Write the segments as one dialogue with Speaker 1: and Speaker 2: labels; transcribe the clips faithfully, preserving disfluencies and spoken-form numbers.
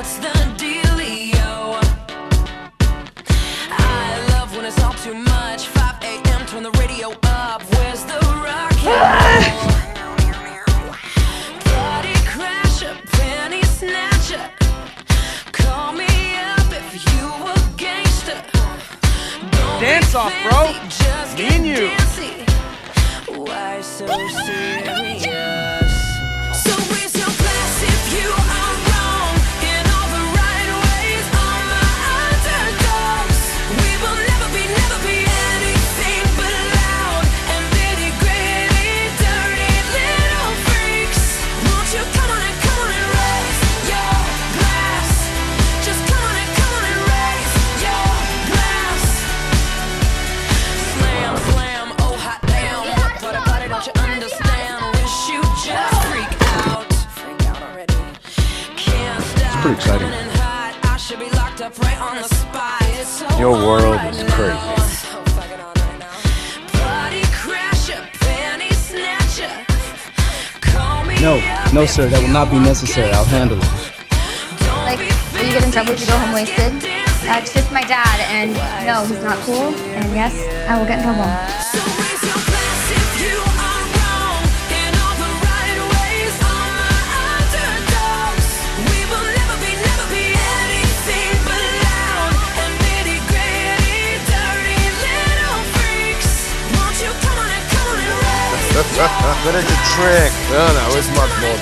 Speaker 1: what's the dealio? I love when it's all too much. five A M turn the radio up. Where's the rock and roll? Party crasher, penny snatcher. Call me up if you a gangster. Don't
Speaker 2: Dance off, bro.
Speaker 1: Just
Speaker 2: Me and you.
Speaker 1: Dancy. Why so serious? So raise your glass if you are wrong in all the right ways. All my underdogs. We will never be, never be anything but loud and nitty gritty, dirty little freaks. Won't you come on and come on and raise your glass? Just come on and come on and raise your glass. Slam, slam, oh hot damn. What part of body don't you understand? Wish you just freak out. Freak out already. Can't stop.
Speaker 3: It's pretty exciting.
Speaker 1: Running hot. I should be locked up right on the spot. It's so
Speaker 3: Your
Speaker 1: on
Speaker 3: world
Speaker 1: right
Speaker 3: is
Speaker 1: now.
Speaker 3: crazy.
Speaker 1: So fucking on right now. Party crasher, penny snatcher. Call me
Speaker 4: No,
Speaker 1: up
Speaker 4: no
Speaker 1: if
Speaker 4: sir, that will not be
Speaker 1: you
Speaker 4: necessary. I'll handle it.
Speaker 1: don't
Speaker 5: Like,
Speaker 1: be
Speaker 5: will you get in trouble if you go home wasted? That's just my dad, and no, he's not cool. And yes, I will get in trouble.
Speaker 1: So raise your glass if you are wrong in all the right ways. All my underdogs. We will never be, never be anything but loud and nitty gritty, dirty little freaks. Won't you come on and come on and raise?
Speaker 3: But it's a trick. No, no, it's much more.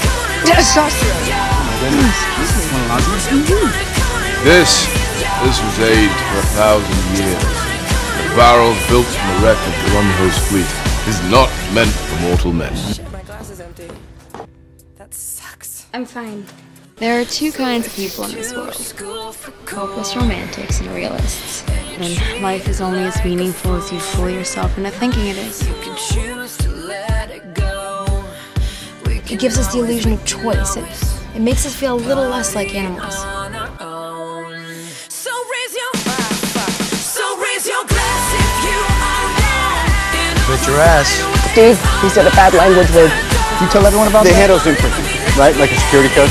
Speaker 6: This, this was aged for a thousand years. The barrel built from the wreck of Grumho's fleet is not meant for mortal men.
Speaker 1: Shit, my glass is empty. That sucks.
Speaker 5: I'm fine. There are two kinds of people in this world. Hopeless romantics and realists. And life is only as meaningful as you fool yourself into thinking it is.
Speaker 1: You can choose to let it go. We can
Speaker 7: It gives us the illusion of choice. It, it makes us feel a little less like animals.
Speaker 1: on our own. So raise your So raise your glass if you are wrong.
Speaker 3: Bet your ass.
Speaker 8: Steve, he said a bad language word.
Speaker 4: You tell everyone about
Speaker 8: The
Speaker 4: that?
Speaker 8: handle's imprint, right? Like a security code.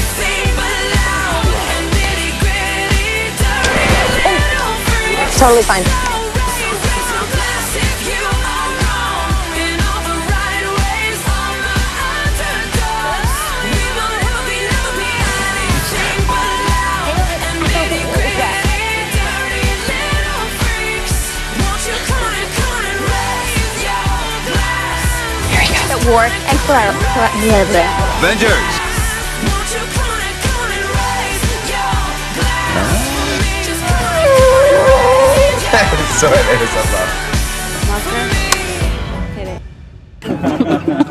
Speaker 8: Totally fine. At war and for our
Speaker 6: Avengers!
Speaker 3: Sorry, there's a lot.
Speaker 5: Monster, hit it.